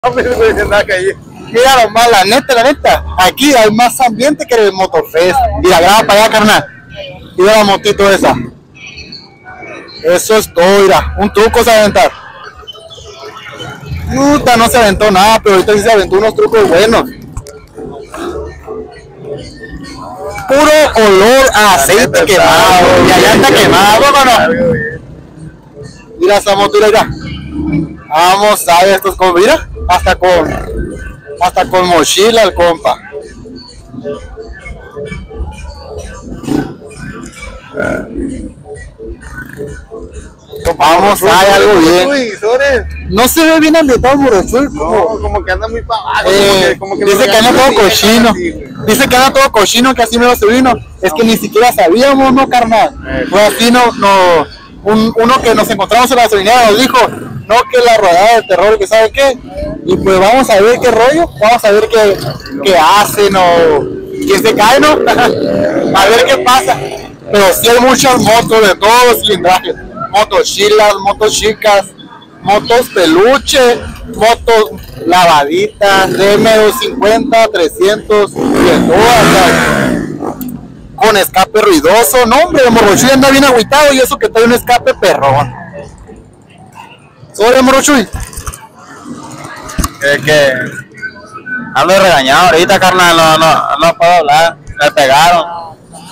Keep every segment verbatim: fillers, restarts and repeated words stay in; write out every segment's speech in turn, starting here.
Mira nomás, la neta, la neta, aquí hay más ambiente que en el Motofest. Mira, graba para allá, carnal. Mira la motito esa. Eso es todo, mira, un truco se va a aventar. Puta, no se aventó nada, pero ahorita sí se aventó unos trucos buenos. Puro olor a aceite quemado, y allá está quemado, ¿no? Mira esa moto, mira. Vamos a ver estos con, mira, hasta con, hasta con mochila el compa. Vamos a ver algo bien. No se ve bien ambientado Morochuy, como, como que anda muy para abajo. Eh, como que, como que dice que anda todo cochino. Así, dice que anda todo cochino, que así me lo se vino. Es que ni siquiera sabíamos, ¿no, carnal? Eh, pues así no, no un, uno que nos encontramos en la gasolinera nos dijo, no, que la rodada de terror, que sabe qué. Y pues vamos a ver qué rollo, vamos a ver qué, qué hacen o quién se cae, ¿no? A ver qué pasa. Pero sí hay muchas motos de todos los cilindrajes. Motos chilas, motos chicas, motos peluche, motos lavaditas, D M doscientos cincuenta, trescientos, de todas, con escape ruidoso. No, hombre, el Morochuy anda bien agüitado y eso que trae un escape perrón. ¿Sobre Morochuy? Es que ando regañado ahorita, carnal, no, no, no puedo hablar, me pegaron.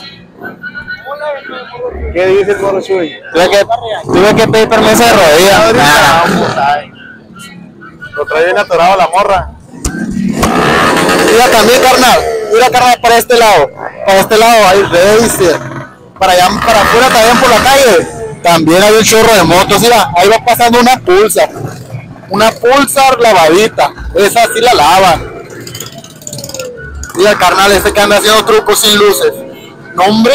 ¿Qué dice el Morochuy? Tuve que, tuve que pedir permiso de rodillas. Nah. Lo trae bien atorado la morra. Mira también, carnal. Mira, carnal, para este lado. Para este lado hay racer. Para allá, para afuera también por la calle. También hay un chorro de motos. Mira, ahí va pasando una Pulsar. Una Pulsar lavadita. Esa sí la lava. Mira, carnal, este que anda haciendo trucos sin luces. Nombre.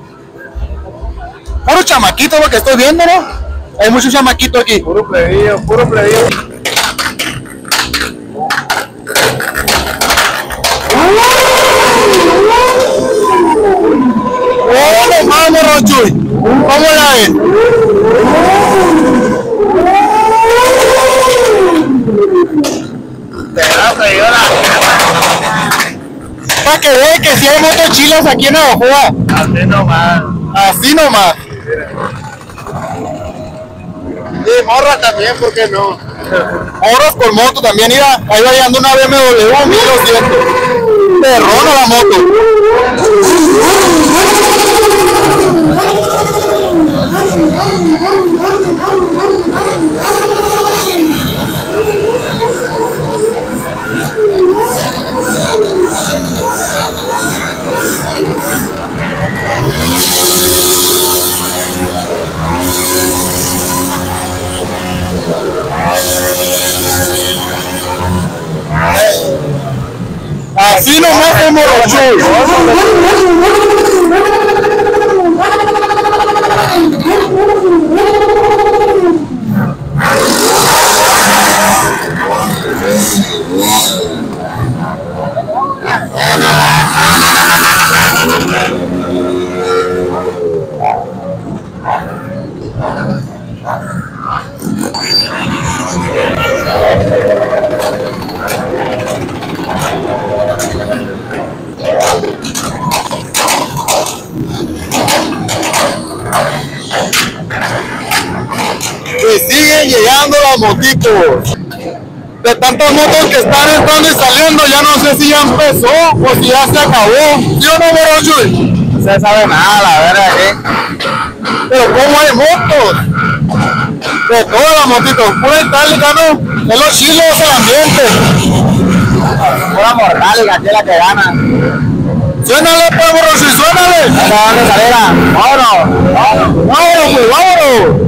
Puro chamaquito lo que estoy viendo, ¿no? Hay mucho chamaquito aquí. Puro plebillo, puro plebillo. ¡Oh, no mames, Morochuy! ¿Cómo la ves? Para que vean que si hay motos chilas aquí en Navajoa. Así nomás. Así nomás. Y morras también, ¿por qué no? Morras con moto también, mira, ahí va llegando una B M W mil doscientos. Perrona la moto. Así nomás es Morochuy. Y siguen llegando las motitos. De tantas motos que están entrando y saliendo, ya no sé si ya empezó o si ya se acabó. ¿Sí o no, Morochuy? No se sabe nada, la verdad, ¿eh? Pero ¿cómo hay motos? De todas las motitos, pura itálica, ¿no? Es lo chilo, es el ambiente. Pura mortálica, aquí es la que gana. Suénale, pues, Morochuy, suénale. ¿Dónde salera? Vámonos, vámonos, vámonos, pues, vámonos.